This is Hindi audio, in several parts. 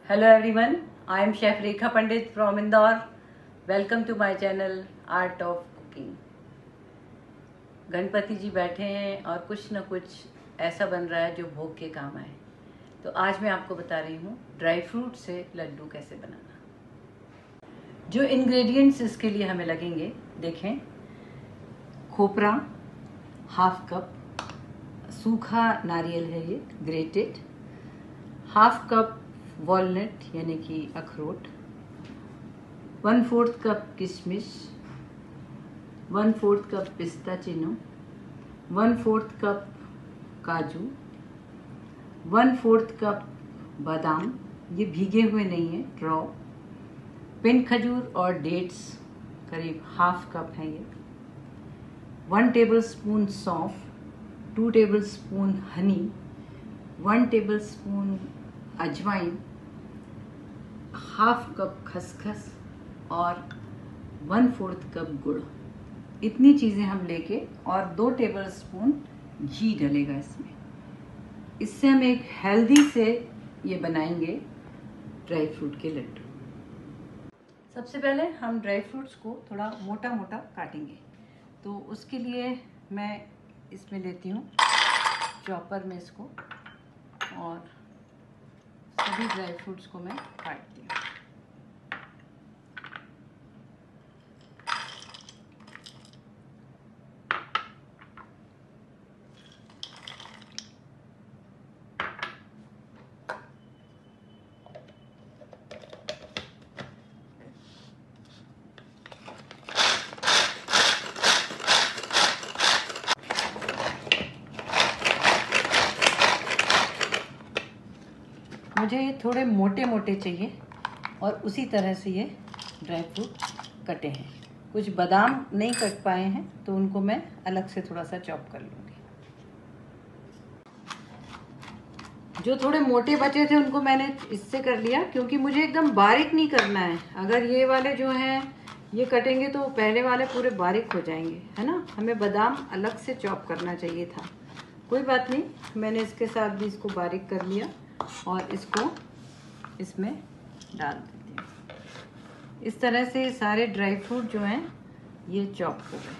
Hello everyone, I am Chef Rekha Pandit from Indore. Welcome to my channel Art of Cooking. Ganpati जी बैठे हैं और कुछ न कुछ ऐसा बन रहा है जो भोग के काम आए। तो आज मैं आपको बता रही हूँ ड्राई फ्रूट से लड्डू कैसे बनाना। जो इंग्रेडिएंट्स इसके लिए हमें लगेंगे देखें, खोपरा हाफ कप, सूखा नारियल है ये ग्रेटेड, हाफ कप वॉलनट यानी कि अखरोट, 1/4 कप किशमिश, 1/4 कप पिस्ता चिनो, 1/4 कप काजू, 1/4 कप बादाम, ये भीगे हुए नहीं है, रॉ, पिन खजूर और डेट्स करीब हाफ कप है ये, 1 टेबलस्पून सौंफ, 2 टेबलस्पून हनी, 1 टेबलस्पून अजवाइन, हाफ कप खसखस और 1/4 कप गुड़। इतनी चीज़ें हम लेके और 2 टेबलस्पून घी डलेगा इसमें। इससे हम एक हेल्दी से ये बनाएंगे ड्राई फ्रूट के लड्डू। सबसे पहले हम ड्राई फ्रूट्स को थोड़ा मोटा मोटा काटेंगे, तो उसके लिए मैं इसमें लेती हूँ चॉपर में इसको और सभी ड्राई फ्रूट्स को मैं काटती हूँ। मुझे ये थोड़े मोटे मोटे चाहिए और उसी तरह से ये ड्राई फ्रूट कटे हैं। कुछ बादाम नहीं कट पाए हैं तो उनको मैं अलग से थोड़ा सा चॉप कर लूँगी। जो थोड़े मोटे बचे थे उनको मैंने इससे कर लिया, क्योंकि मुझे एकदम बारीक नहीं करना है। अगर ये वाले जो हैं ये कटेंगे तो पहले वाले पूरे बारीक हो जाएंगे, है ना। हमें बादाम अलग से चॉप करना चाहिए था। कोई बात नहीं, मैंने इसके साथ भी इसको बारीक कर लिया और इसको इसमें डाल देती हूँ। इस तरह से सारे ड्राई फ्रूट जो हैं ये चॉप हो गए।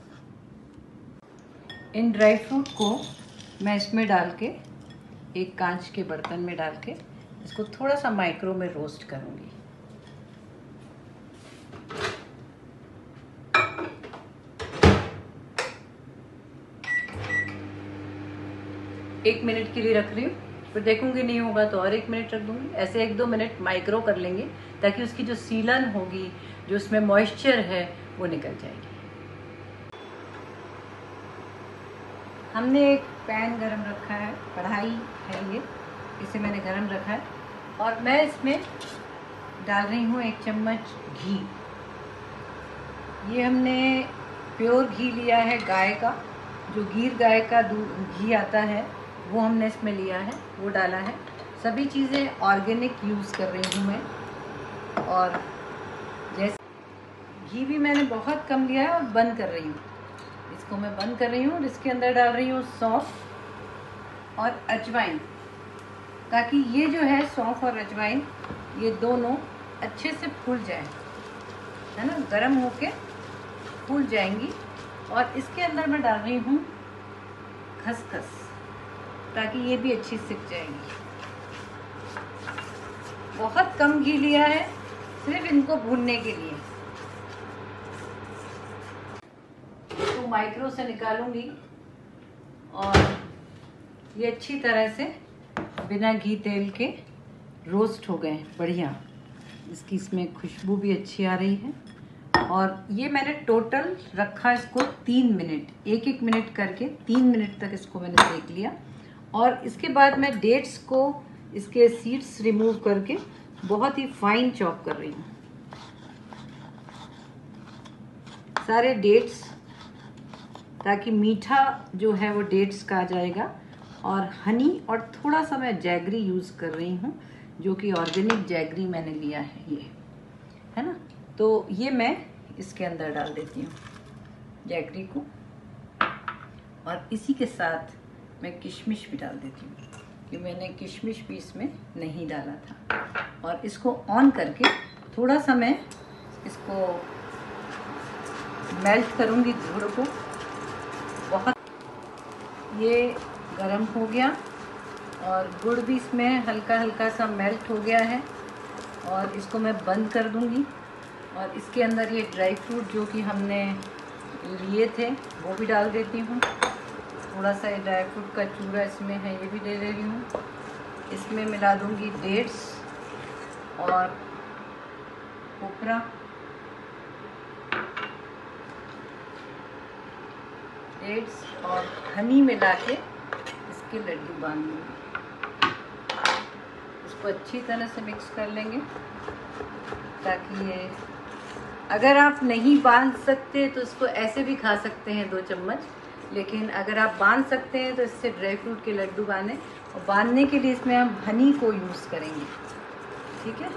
इन ड्राई फ्रूट को मैं इसमें डाल के एक कांच के बर्तन में डाल के इसको थोड़ा सा माइक्रो में रोस्ट करूँगी। एक मिनट के लिए रख रही हूँ, फिर देखूंगी नहीं होगा तो और 1 मिनट रख दूंगी। ऐसे 1-2 मिनट माइक्रो कर लेंगे ताकि उसकी जो सीलन होगी, जो उसमें मॉइस्चर है, वो निकल जाएगी। हमने एक पैन गरम रखा है, कढ़ाई है ये, इसे मैंने गरम रखा है और मैं इसमें डाल रही हूँ 1 चम्मच घी। ये हमने प्योर घी लिया है गाय का, जो गिर गाय का घी आता है वो हमने इसमें लिया है, वो डाला है। सभी चीज़ें ऑर्गेनिक यूज़ कर रही हूँ मैं। और जैसे घी भी मैंने बहुत कम लिया है और बंद कर रही हूँ, इसको मैं बंद कर रही हूँ और इसके अंदर डाल रही हूँ सौंफ और अजवाइन, ताकि ये जो है सौंफ और अजवाइन ये दोनों अच्छे से फूल जाए, है ना, गर्म होके फूल जाएंगी। और इसके अंदर मैं डाल रही हूँ खसखस, ताकि ये भी अच्छी सिक जाएगी। बहुत कम घी लिया है सिर्फ इनको भूनने के लिए। तो माइक्रो से निकालूंगी और ये अच्छी तरह से बिना घी तेल के रोस्ट हो गए बढ़िया। इसकी इसमें खुशबू भी अच्छी आ रही है। और ये मैंने टोटल रखा इसको 3 मिनट, 1-1 मिनट करके 3 मिनट तक इसको मैंने सेक लिया। और इसके बाद मैं डेट्स को, इसके सीड्स रिमूव करके बहुत ही फाइन चॉप कर रही हूँ। सारे डेट्स, ताकि मीठा जो है वो डेट्स का आ जाएगा। और हनी और थोड़ा सा मैं जैगरी यूज़ कर रही हूँ, जो कि ऑर्गेनिक जैगरी मैंने लिया है ये, है ना। तो ये मैं इसके अंदर डाल देती हूँ जैगरी को, और इसी के साथ मैं किशमिश भी डाल देती हूँ। कि मैंने किशमिश भी इसमें नहीं डाला था। और इसको ऑन करके थोड़ा सा मैं इसको मेल्ट करूँगी गुड़ को। बहुत ये गरम हो गया और गुड़ भी इसमें हल्का हल्का सा मेल्ट हो गया है। और इसको मैं बंद कर दूँगी और इसके अंदर ये ड्राई फ्रूट जो कि हमने लिए थे वो भी डाल देती हूँ। थोड़ा सा ये ड्राई फ्रूट का चूरा इसमें है, ये भी दे रही हूँ। इसमें मिला दूँगी डेट्स और खोपरा, डेट्स और हनी मिला के इसके लड्डू बांध दूँगी। इसको अच्छी तरह से मिक्स कर लेंगे ताकि ये, अगर आप नहीं बांध सकते तो इसको ऐसे भी खा सकते हैं 2 चम्मच, लेकिन अगर आप बांध सकते हैं तो इससे ड्राई फ्रूट के लड्डू बांधें। और बांधने के लिए इसमें हम हनी को यूज़ करेंगे, ठीक है।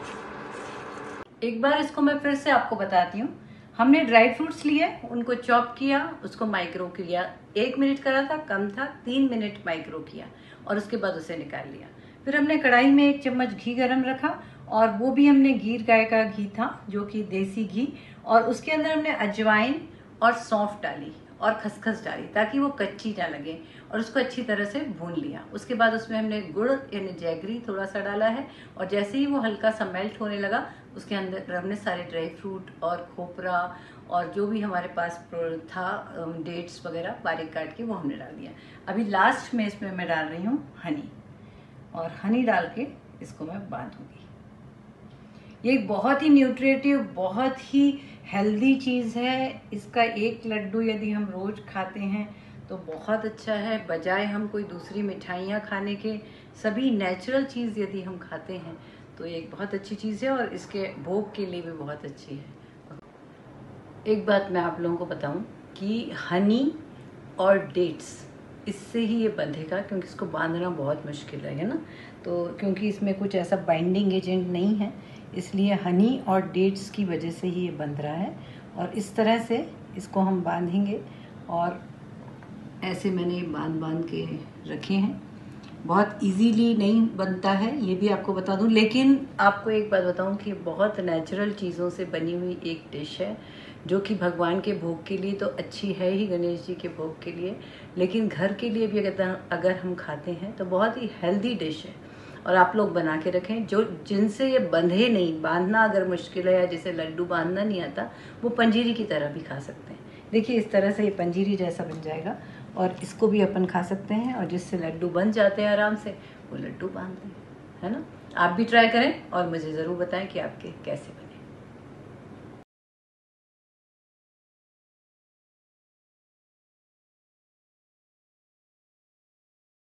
एक बार इसको मैं फिर से आपको बताती हूँ। हमने ड्राई फ्रूट्स लिए, उनको चॉप किया, उसको माइक्रो किया। 1 मिनट करा था, कम था, 3 मिनट माइक्रो किया और उसके बाद उसे निकाल लिया। फिर हमने कढ़ाई में 1 चम्मच घी गरम रखा और वो भी हमने गीर गाय का घी था जो कि देसी घी, और उसके अंदर हमने अजवाइन और सौंफ डाली और खसखस डाली ताकि वो कच्ची ना लगे, और उसको अच्छी तरह से भून लिया। उसके बाद उसमें हमने गुड़ यानी जैगरी थोड़ा सा डाला है, और जैसे ही वो हल्का सा मेल्ट होने लगा उसके अंदर हमने सारे ड्राई फ्रूट और खोपरा और जो भी हमारे पास था डेट्स वगैरह बारीक काट के वो हमने डाल दिया। अभी लास्ट में इसमें मैं डाल रही हूँ हनी, और हनी डाल के इसको मैं बांधूंगी। ये एक बहुत ही न्यूट्रिटिव, बहुत ही हेल्दी चीज़ है। इसका एक लड्डू यदि हम रोज़ खाते हैं तो बहुत अच्छा है, बजाय हम कोई दूसरी मिठाइयाँ खाने के। सभी नेचुरल चीज़ यदि हम खाते हैं तो ये एक बहुत अच्छी चीज़ है, और इसके भोग के लिए भी बहुत अच्छी है। एक बात मैं आप लोगों को बताऊं कि हनी और डेट्स, इससे ही ये बंधेगा, क्योंकि इसको बांधना बहुत मुश्किल है ना। तो क्योंकि इसमें कुछ ऐसा बाइंडिंग एजेंट नहीं है, इसलिए हनी और डेट्स की वजह से ही ये बंध रहा है। और इस तरह से इसको हम बांधेंगे, और ऐसे मैंने बांध के रखे हैं। बहुत इजीली नहीं बनता है, ये भी आपको बता दूं। लेकिन आपको एक बात बताऊं कि बहुत नेचुरल चीज़ों से बनी हुई एक डिश है जो कि भगवान के भोग के लिए तो अच्छी है ही, गणेश जी के भोग के लिए, लेकिन घर के लिए भी अगर हम खाते हैं तो बहुत ही हेल्दी डिश है। और आप लोग बना के रखें, जो जिनसे ये बंधे नहीं, बांधना अगर मुश्किल है या जिसे लड्डू बांधना नहीं आता, वो पंजीरी की तरह भी खा सकते हैं। देखिए इस तरह से ये पंजीरी जैसा बन जाएगा, और इसको भी अपन खा सकते हैं, और जिससे लड्डू बन जाते हैं आराम से, वो लड्डू बांधते हैं, है ना। आप भी ट्राई करें और मुझे ज़रूर बताएं कि आपके कैसे बने।